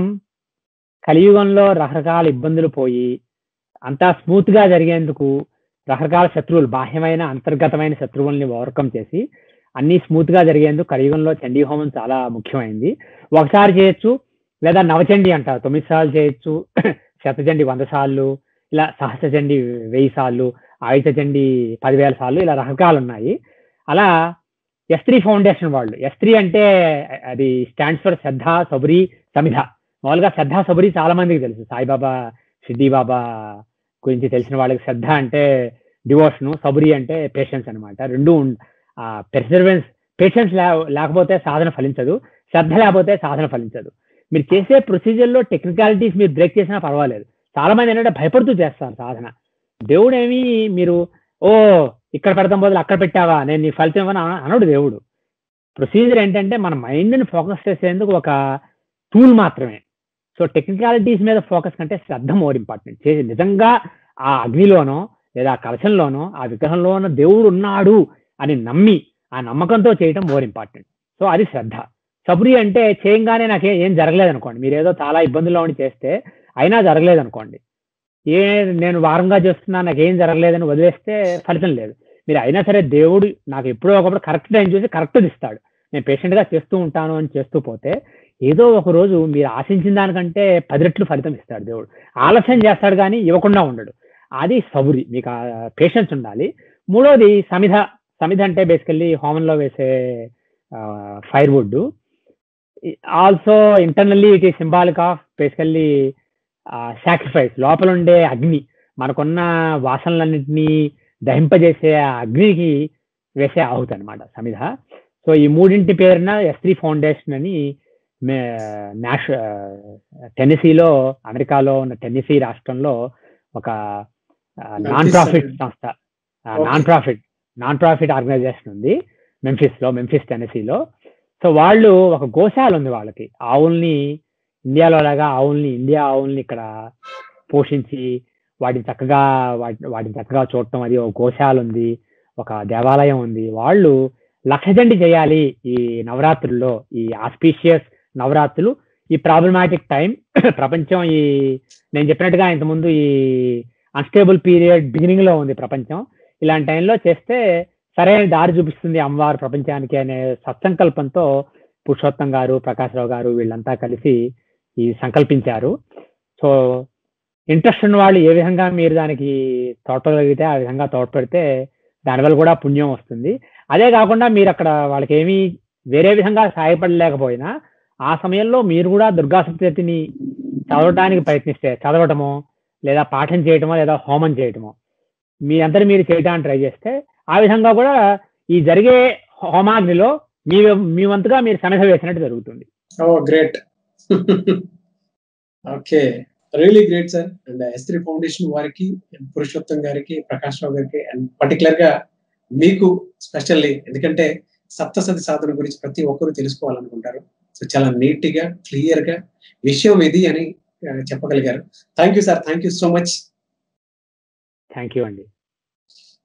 కలియుగంలో రకరకాల ఇబ్బందులు పోయి అంతా స్మూత్ గా జరిగేందుకు రకరకాల శత్రువులు, బాహ్యమైన అంతర్గతమైన శత్రువుల్ని ఓవర్కమ్ చేసి అన్ని స్మూత్ గా జరిగేందుకు కలియుగంలో చండీ హోమం చాలా ముఖ్యమైనది. ఒకసారి చేయొచ్చు, లేదా నవచండి అంటారు, తొమ్మిది సార్లు చేయొచ్చు, శతచండి వంద సార్లు, ఇలా సహస్రచండి వెయ్యి సార్లు, ఆయుధ చండి పదివేల సార్లు, ఇలా రకరకాలు ఉన్నాయి. అలా ఎస్ త్రీ ఫౌండేషన్ వాళ్ళు, ఎస్ త్రీ అంటే అది స్టాండ్స్ ఫర్ శ్రద్ధ, సబరి, సమిధ. మామూలుగా శ్రద్ధ, సబరి చాలా మందికి తెలుసు. సాయిబాబా, సిద్ధి బాబా గురించి తెలిసిన వాళ్ళకి శ్రద్ధ అంటే డివోషన్, సబరి అంటే పేషెన్స్ అనమాట. రెండు పెర్సివరెన్స్, పేషెన్స్ లేకపోతే సాధన ఫలించదు, శ్రద్ధ లేకపోతే సాధన ఫలించదు. మీరు చేసే ప్రొసీజర్లో టెక్నికాలిటీస్ మీరు బ్రేక్ చేసినా పర్వాలేదు. చాలా మంది ఏంటంటే భయపడుతూ చేస్తారు సాధన. దేవుడు ఏమి మీరు ఓ ఇక్కడ పెడతాం బదులు అక్కడ పెట్టావా, నేను నీ ఫలితం ఇవ్వను అనడు దేవుడు. ప్రొసీజర్ ఏంటంటే మన మైండ్ని ఫోకస్ చేసేందుకు ఒక టూల్ మాత్రమే. సో టెక్నికాలిటీస్ మీద ఫోకస్ కంటే శ్రద్ధ మోర్ ఇంపార్టెంట్. చేసి నిజంగా ఆ అగ్నిలోనో లేదా కలశంలోనో ఆ విగ్రహంలోనో దేవుడు ఉన్నాడు అని నమ్మి ఆ నమ్మకంతో చేయటం మోర్ ఇంపార్టెంట్. సో అది శ్రద్ధ. సబరి అంటే చేయంగానే నాకే ఏం జరగలేదు అనుకోండి, మీరు ఏదో చాలా ఇబ్బందుల్లో ఉండి చేస్తే అయినా జరగలేదు అనుకోండి, ఏ నేను వారంగా చేస్తున్నా నాకేం జరగలేదని వదిలేస్తే ఫలితం లేదు. మీరు అయినా సరే దేవుడు నాకు ఎప్పుడో ఒకప్పుడు కరెక్ట్ టైం చూసి కరెక్ట్ ఇస్తాడు. నేను పేషెంట్గా చేస్తూ ఉంటాను అని చేస్తూ పోతే ఏదో ఒక రోజు మీరు ఆశించిన దానికంటే పది రెట్లు ఫలితం ఇస్తాడు దేవుడు. ఆలస్యం చేస్తాడు కానీ ఇవ్వకుండా ఉండడు. అది సబురి, మీకు పేషెన్స్ ఉండాలి. మూడోది సమిధ. సమిధ అంటే బేసికల్లీ హోమంలో వేసే firewood. Also internally it is symbolic of basically sacrifice. లోపల ఉండే అగ్ని, మనకున్న వాసనలన్నింటినీ దహింపజేసే అగ్నికి వేసే ఆహుతి అనమాట సమిధ. సో ఈ మూడింటి పేరున ఎస్ త్రీ ఫౌండేషన్ అని నేష టెన్నెసీలో, అమెరికాలో ఉన్న టెన్నెసీ రాష్ట్రంలో ఒక నాన్ ప్రాఫిట్ సంస్థ, non profit non profit organisation ఉంది మెంఫిస్ లో, మెంఫిస్ టెన్నెసీలో. సో వాళ్ళు ఒక గోశాల ఉంది వాళ్ళకి. ఆవుల్ని ఇండియాలో లాగా ఆవుల్ని ఇండియా ఆవుల్ని ఇక్కడ పోషించి వాటిని చక్కగా వాటి వాటిని చక్కగా చూడటం, అది ఒక గోశాల ఉంది, ఒక దేవాలయం ఉంది. వాళ్ళు లక్షచండి చేయాలి ఈ నవరాత్రుల్లో, ఈ ఆస్పీషియస్ నవరాత్రులు, ఈ ప్రాబ్లమాటిక్ టైం. ప్రపంచం ఈ నేను చెప్పినట్టుగా ఇంతకుముందు ఈ అన్స్టేబుల్ పీరియడ్ బిగినింగ్ లో ఉంది ప్రపంచం. ఇలాంటి టైంలో చేస్తే సరైన దారి చూపిస్తుంది అమ్మవారు ప్రపంచానికి అనే సత్సంకల్పంతో పురుషోత్తం గారు, ప్రకాశ్రావు గారు వీళ్ళంతా కలిసి ఈ సంకల్పించారు. సో ఇంట్రెస్ట్ ఉన్న వాళ్ళు ఏ విధంగా మీరు దానికి తోడ్పడగలిగితే ఆ విధంగా తోడ్పడితే దానివల్ల కూడా పుణ్యం వస్తుంది. అదే కాకుండా మీరు అక్కడ వాళ్ళకి ఏమీ వేరే విధంగా సహాయపడలేకపోయినా ఆ సమయంలో మీరు కూడా దుర్గా సప్తశతిని చదవడానికి ప్రయత్నిస్తే, చదవటమో లేదా పాఠం చేయటమో లేదా హోమం చేయటమో మీ అందరు మీరు చేయడానికి ట్రై చేస్తే ఆ విధంగా కూడా ఈ జరిగే హోమాగ్నిలో మీ మీ వంతుగా మీరు సమిధ వేసినట్టు జరుగుతుంది. Oh great. Okay. Really great sir. And S three foundation వారికి, పురుషోత్తం గారికి, ప్రకాష్ రావు గారికి అండ్ పర్టిక్యులర్‌గా మీకు స్పెషల్లీ ఎందుకంటే సప్తసతి సాధన గురించి ప్రతి ఒక్కరు తెలుసుకోవాలనుకుంటారు. సో చాలా నీట్‌గా, క్లియర్‌గా విషయం ఇది అని ఆహ్, చెప్పగలిగారు. Thank you sir. Thank you so much. Thank you అండి.